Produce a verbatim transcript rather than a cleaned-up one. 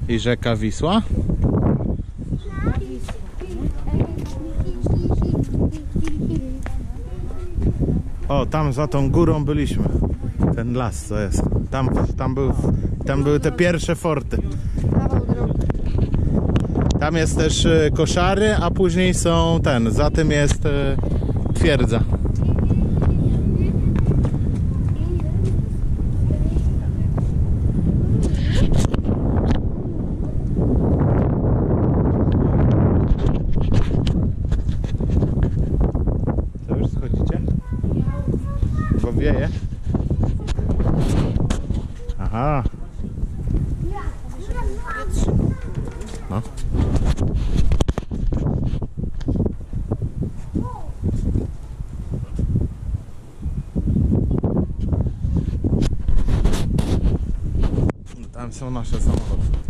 I rzeka Wisła. O, tam za tą górą byliśmy. Ten las co jest. Tam, tam, był, tam były te pierwsze forty. Tam jest też koszary, a później są ten, za tym jest twierdza. Co, już schodzicie? Bo wieje? Aha. No. Tam są nasze samochody.